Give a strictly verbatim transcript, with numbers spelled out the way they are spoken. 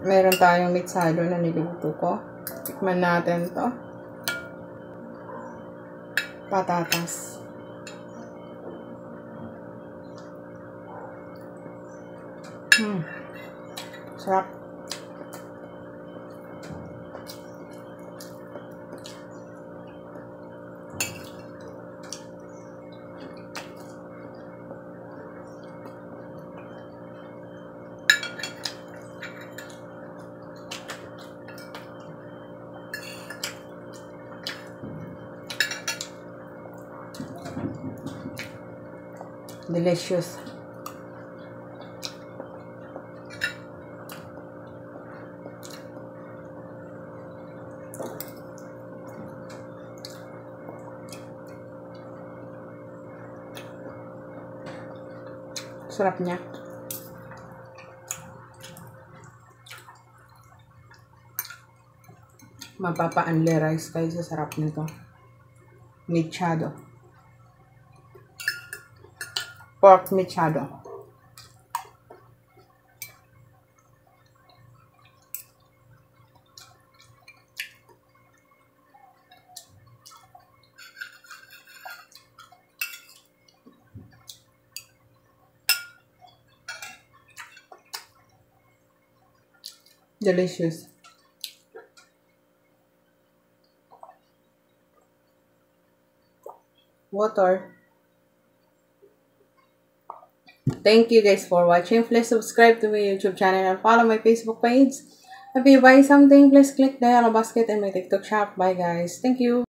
Meron tayong mechado na niluto ko. Tikman natin to. Patatas. Hmm. Sarap. Delicious. Sarap niya. Mapapa-unlerize kayo sa sarap nito. Mechado. Pork mechado. Delicious. Water. Thank you guys for watching. Please subscribe to my YouTube channel and follow my Facebook page. If you buy something, please click the yellow basket in my TikTok shop. Bye guys. Thank you.